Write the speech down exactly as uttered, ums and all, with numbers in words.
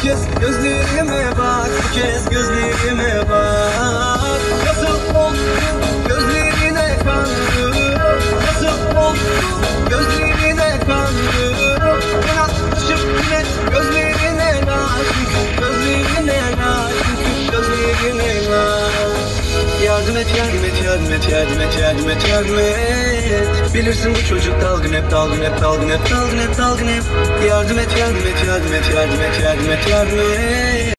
kez gözlerime bak, bu kez gözlerime bak. Nasıl oldu gözlerine kandım, nasıl oldu gözlerine kandım. İnatlaşıp yine gözlerine layık, gözlerine layık, gözlerine layık. Yardım et, yardım et, yardım et, yardım et, yardım et, yardım et. Bilirsin bu çocuk dalgın hep, dalgın hep, dalgın hep, dalgın hep, dalgın hep. Yardım et, yardım et, yardım et, yardım et, yardım et, yardım et.